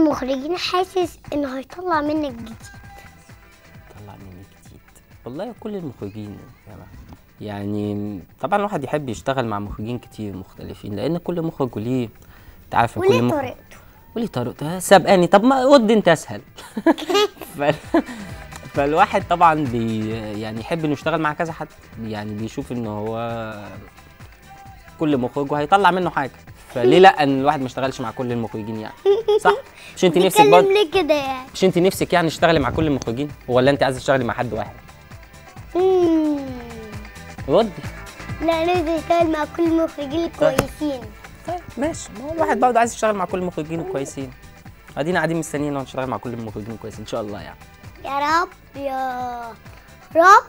المخرجين حاسس انه هيطلع منك جديد؟ طلع مني جديد، والله كل المخرجين يعني طبعا الواحد يحب يشتغل مع مخرجين كتير مختلفين، لان كل مخرج وليه، انت عارفه كل وليه مخرج طريقته. وليه طريقته. سابقاني، طب ما ود انت اسهل. فالواحد طبعا يعني يحب انه يشتغل مع كذا حد، يعني بيشوف ان هو كل مخرج وهيطلع منه حاجه، فليه لا ان الواحد ما يشتغلش مع كل المخرجين يعني، صح؟ مش انت نفسك بتتكلم برضه؟ ليه كده يعني؟ مش انت نفسك يعني تشتغلي مع كل المخرجين، ولا انت عايزه تشتغلي مع حد واحد؟ ردي. لا، لازم اشتغل مع كل المخرجين الكويسين. طيب ماشي، ما هو الواحد برضه عايز يشتغل مع كل المخرجين الكويسين. ادينا قاعدين مستنيين نشتغل مع كل المخرجين الكويسين ان شاء الله يعني. يا رب يا رب.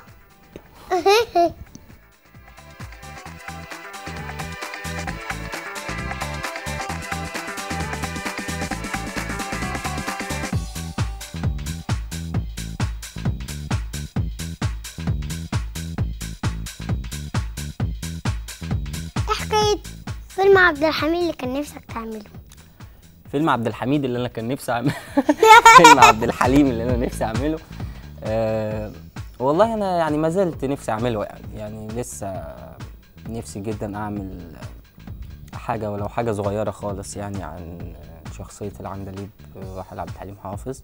ايه حكاية فيلم عبد الحميد اللي كان نفسك تعمله؟ فيلم عبد الحميد اللي انا كان نفسي اعمله. فيلم عبد الحليم اللي انا نفسي اعمله. والله انا يعني ما زلت نفسي اعمله، يعني لسه نفسي جدا اعمل حاجه ولو حاجه صغيره خالص يعني عن شخصيه العندليب راحل عبد الحليم حافظ.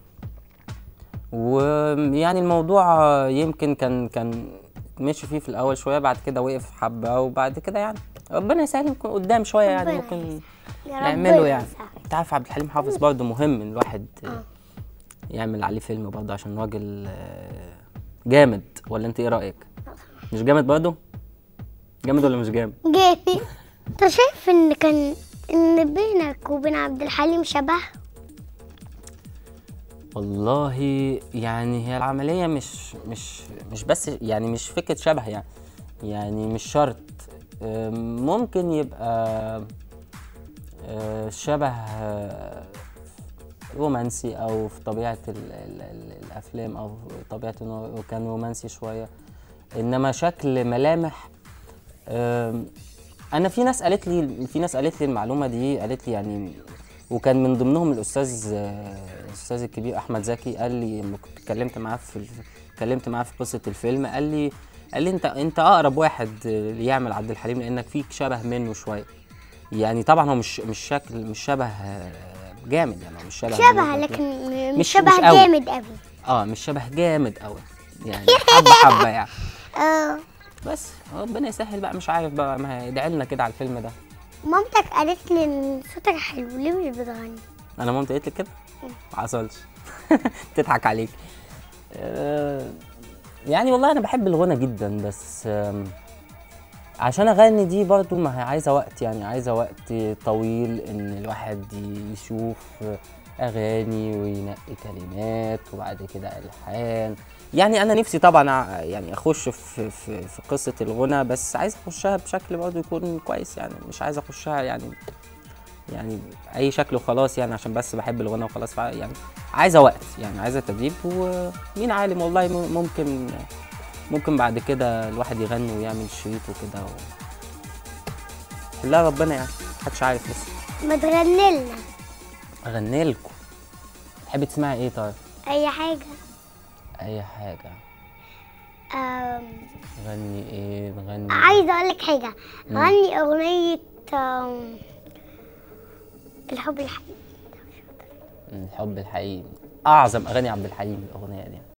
ويعني الموضوع يمكن كان مشي فيه في الاول شويه، بعد كده وقف حبه، وبعد كده يعني ربنا يسهل يمكن قدام شويه يعني ممكن نعمله يعني. انت عارف عبد الحليم حافظ برضه مهم ان الواحد يعمل عليه فيلم برضه، عشان راجل جامد. ولا انت ايه رايك؟ مش جامد برضه؟ جامد ولا مش جامد؟ جامد. انت شايف ان بينك وبين عبد الحليم شبه؟ والله يعني هي العمليه مش بس يعني مش فكره شبه يعني مش شرط. ممكن يبقى شبه رومانسي، او في طبيعه الافلام، او طبيعه انه كان رومانسي شويه، انما شكل ملامح. انا في ناس قالت لي المعلومه دي، قالت لي يعني، وكان من ضمنهم الاستاذ الكبير احمد زكي. قال لي لما كنت اتكلمت معاه في قصه الفيلم، قال لي انت اقرب واحد يعمل عبد الحليم، لانك فيك شبه منه شويه. يعني طبعا هو مش شبه جامد، يعني هو مش شبه لكن مش شبه جامد قوي. مش شبه جامد قوي يعني، حبه يعني. بس ربنا يسهل بقى، مش عارف بقى، ما ادعي لنا كده على الفيلم ده. مامتك قالت لي ان صوتك حلو، ليه مش بتغني؟ انا مامتي قالت لي كده؟ ما حصلش. تضحك عليك. يعني والله انا بحب الغنى جدا، بس عشان اغني دي برضو ما هي عايزه وقت، يعني عايزه وقت طويل ان الواحد يشوف اغاني وينقي كلمات وبعد كده الحان. يعني انا نفسي طبعا يعني اخش في قصه الغنى، بس عايز اخشها بشكل برضو يكون كويس، يعني مش عايز اخشها يعني اي شكل وخلاص، يعني عشان بس بحب الغنى وخلاص. يعني عايزه وقت، يعني عايزه تدريب، ومين عالم والله ممكن بعد كده الواحد يغني ويعمل شريط وكده لا ربنا يعني، محدش عارف لسه. ما تغني لنا. اغني لكم؟ تحبي تسمعي ايه طيب؟ اي حاجه. اي حاجه. غني ايه؟ نغني عايزه اقول لك حاجه. غني اغنيه الحب الحقيقي. الحب الحقيقي اعظم اغاني عبد الحليم الاغنيه دي.